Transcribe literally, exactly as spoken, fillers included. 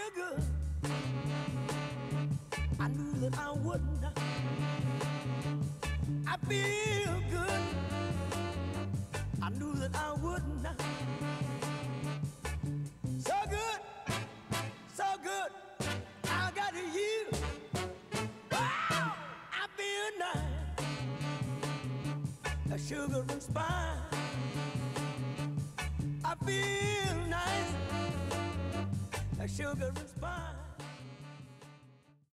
feel good. I knew that I wouldn't. I feel good. I knew that I wouldn't. So good, so good. I got you. Wow, I feel nice. A sugar and spice. I feel nice. A sugar and spice.